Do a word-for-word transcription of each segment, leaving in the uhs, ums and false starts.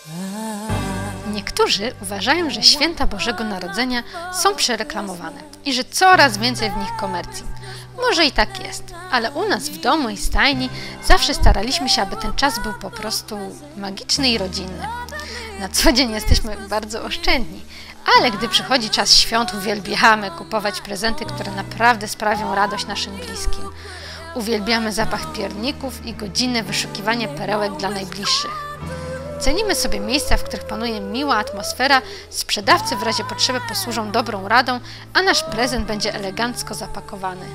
Niektórzy uważają, że święta Bożego Narodzenia są przereklamowane i że coraz więcej w nich komercji. Może i tak jest, ale u nas w domu i stajni zawsze staraliśmy się, aby ten czas był po prostu magiczny i rodzinny. Na co dzień jesteśmy bardzo oszczędni, ale gdy przychodzi czas świąt, uwielbiamy kupować prezenty, które naprawdę sprawią radość naszym bliskim. Uwielbiamy zapach pierników i godzinne wyszukiwanie perełek dla najbliższych. Cenimy sobie miejsca, w których panuje miła atmosfera, sprzedawcy w razie potrzeby posłużą dobrą radą, a nasz prezent będzie elegancko zapakowany.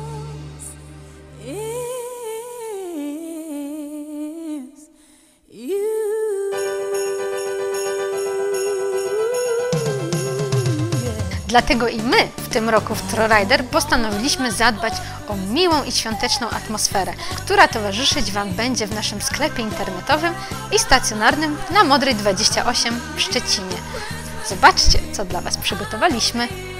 Dlatego i my w tym roku w TroRider postanowiliśmy zadbać o miłą i świąteczną atmosferę, która towarzyszyć Wam będzie w naszym sklepie internetowym i stacjonarnym na Modrej dwadzieścia osiem w Szczecinie. Zobaczcie, co dla Was przygotowaliśmy.